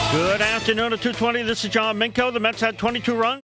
Good afternoon at 2:20. This is John Minko. The Mets had 22 runs.